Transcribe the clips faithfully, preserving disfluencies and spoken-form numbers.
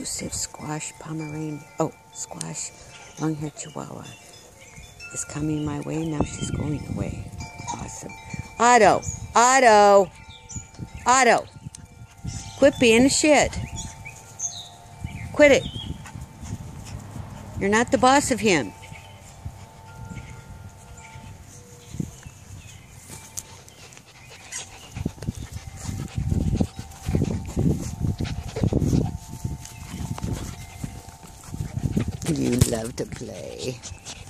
elusive squash Pomeranian, oh, squash long-haired Chihuahua is coming my way. Now she's going away. Awesome. Otto, Otto, Otto, quit being a shit. Quit it. You're not the boss of him. You love to play.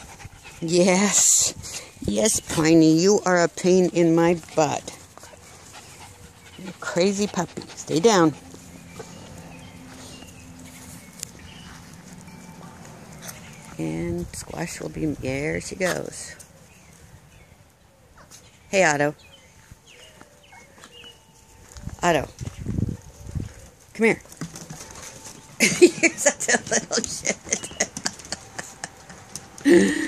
Yes. Yes, Piney, you are a pain in my butt. You're a crazy puppy. Stay down. And Squash will be... There she goes. Hey, Otto. Otto. Come here. You're such a little shit.